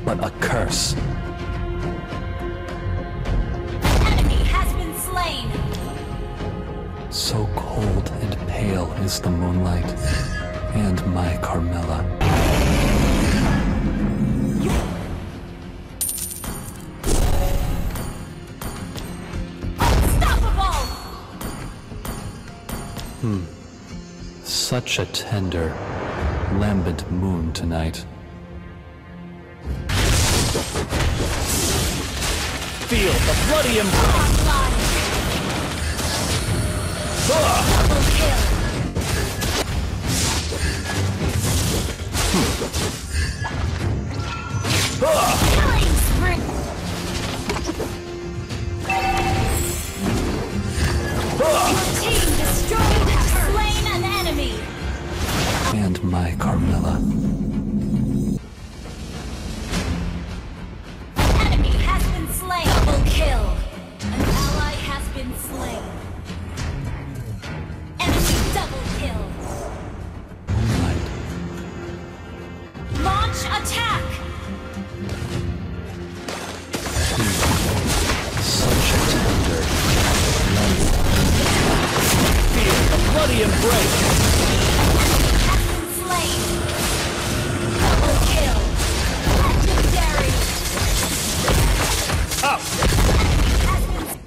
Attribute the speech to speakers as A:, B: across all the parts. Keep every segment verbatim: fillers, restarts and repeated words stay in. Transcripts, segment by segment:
A: but a curse.
B: Enemy has been slain.
A: So cold and pale is the moonlight, and my Carmilla.
B: Unstoppable!
A: Hmm. Such a tender, lambent moon tonight.
C: Feel the bloody embrace!
B: Double kill! Killing spree! Your team destroyed and slain an enemy!
A: And my Carmilla.
B: Enemy has been slain! Double kill! An ally has been slain. Enemy double kill!
A: Moonlight.
B: Launch attack!
A: Such a tender, lambent.
C: Feel the bloody embrace!
B: Has been slain! Double kill! Legendary!
C: Up!
B: Has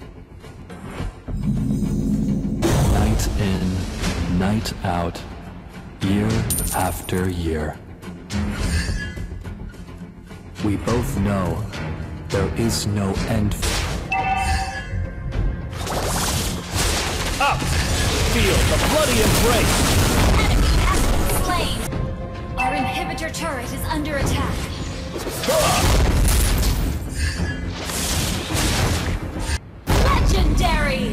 B: been
A: Night in, night out, year after year. We both know there is no end.
C: Up! Feel the bloody embrace!
B: Enemy has been slain! Our inhibitor turret is under attack. Legendary!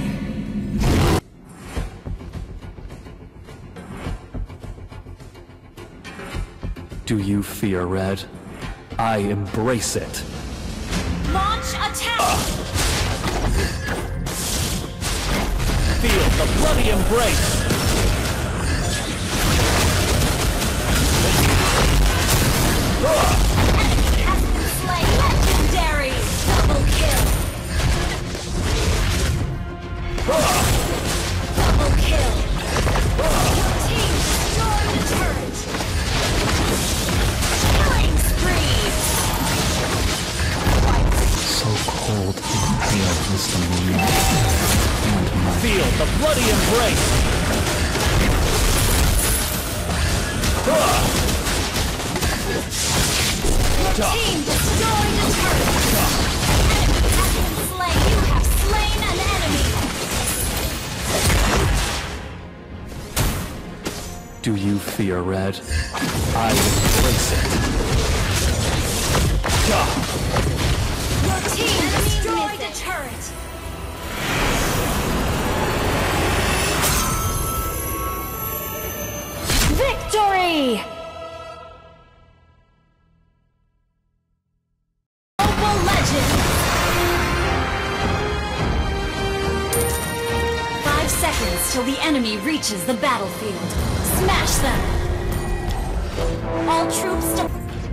A: Do you fear red? I embrace it.
B: Launch attack!
C: Feel the bloody embrace!
B: Enemy has been slain! Legendary! Double kill! Double kill! Your team destroyed a turret! Killing spree!
A: So cold and pale is the moonlight, and my
C: Feel the bloody embrace!
B: Your team destroyed a turret! Enemy has been slain! You have slain an enemy!
A: Do you fear red? I embrace it.
B: Your team destroyed a turret! Victory! Mobile Legends! Five seconds till the enemy reaches the battlefield. Smash them! All troops to...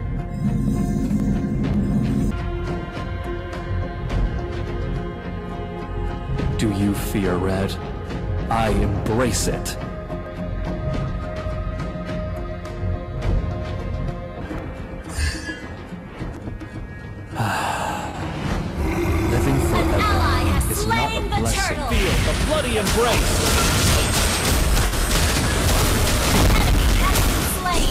A: Do you fear red? I embrace it. Living
B: An
A: forever
B: ally has
A: is not a
B: slain the
A: blessing.
B: turtle!
C: Feel the bloody embrace!
B: Enemy has been slain!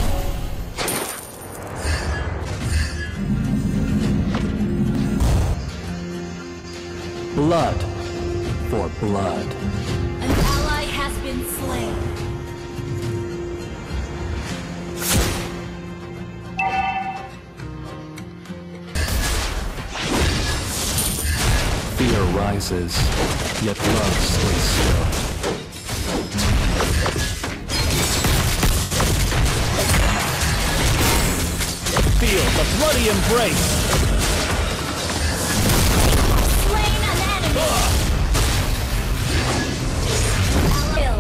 A: Blood for blood.
B: An ally has been slain.
A: Fear rises, yet love stays still.
C: Feel the bloody embrace!
B: Slain an enemy! Kill.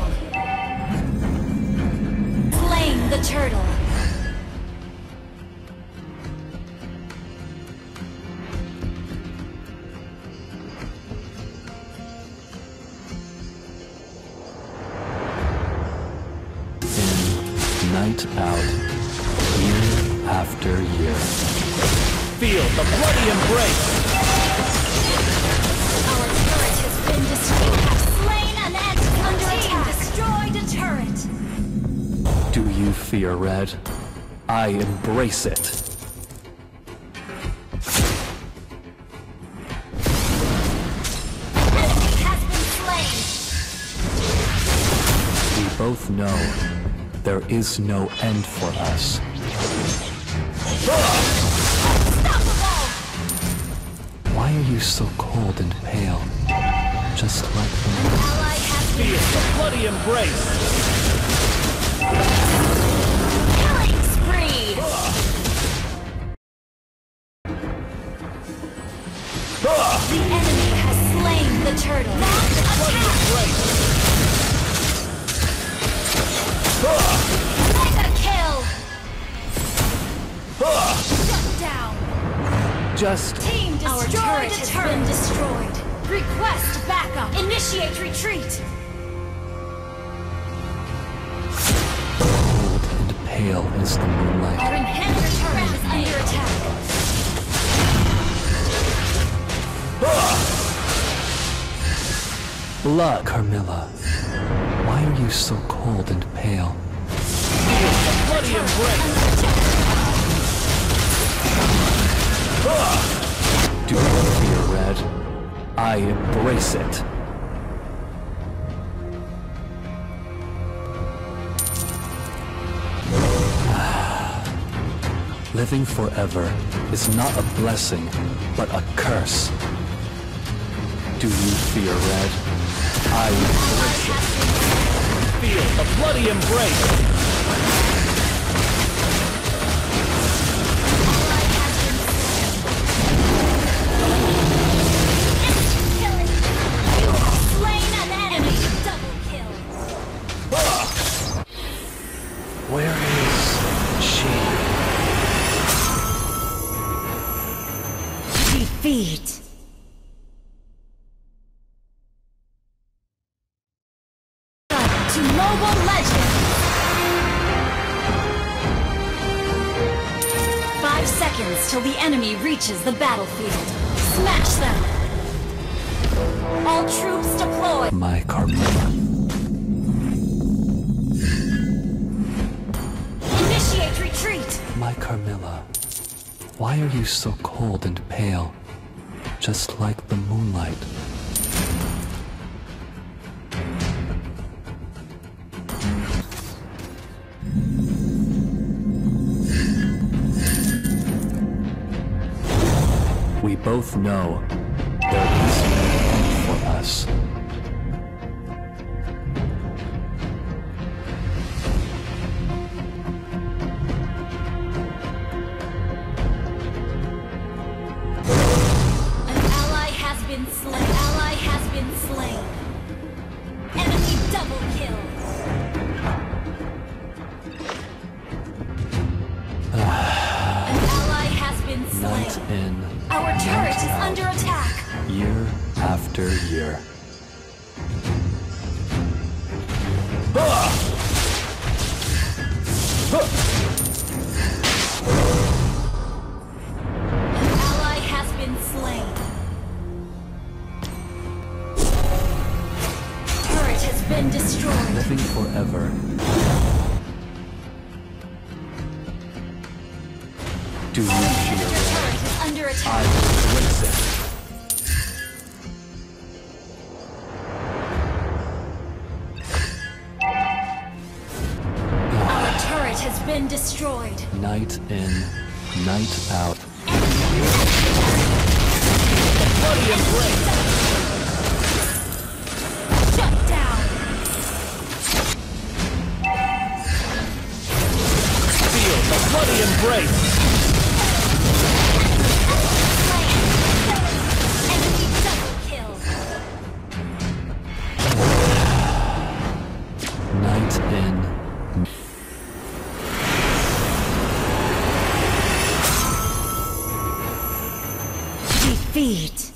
B: Slain the turtle.
A: night out, year after year.
C: Feel the bloody embrace.
B: Our turret has been destroyed. You have slain an enemy. Under attack. Destroyed a turret.
A: Do you fear red? I embrace it.
B: Enemy has been slain.
A: We both know there is no end for us.
B: Unstoppable.
A: Why are you so cold and pale? Just like the moon.
B: Ally has been
C: Feel the bloody embrace.
B: killing spree. The enemy has slain the turtle. Launch attack.
C: Embrace.
B: Mega kill. Shut down.
C: Just
B: Team destroyed. Our turret has been destroyed. Request backup. Initiate retreat.
A: Cold and pale is the
B: Our
A: moonlight.
B: enhanced turret is under attack.
A: Blood, Carmilla. Why are you so cold and pale?
C: feel the bloody embrace.
A: Do you fear red? I embrace it. Living forever is not a blessing, but a curse. Do you fear red? I embrace it.
C: Feel the bloody embrace.
A: Where is she?
B: Defeat. To Mobile Legends. Five seconds till the enemy reaches the battlefield. Smash them. All troops deployed.
A: My Carmilla.
B: Initiate retreat.
A: My Carmilla. Why are you so cold and pale? Just like the moonlight. We both know there is no end for us.
B: An ally has been slain. An ally has been slain. Enemy double kill. An ally has been
A: Night
B: slain.
A: in,
B: Our turret is under attack.
A: year after year.
B: An ally has been slain. Turret has been destroyed.
A: Living forever. Do you
B: Our
A: fear
B: inhibitor
A: red?
B: turret is under
A: I
B: attack.
A: embrace it.
B: Our turret has been destroyed.
A: Night in, night out.
C: Bloody embrace.
B: Shut down.
C: Feel the bloody embrace.
B: Enemy double kill.
A: Night in.
B: Defeat.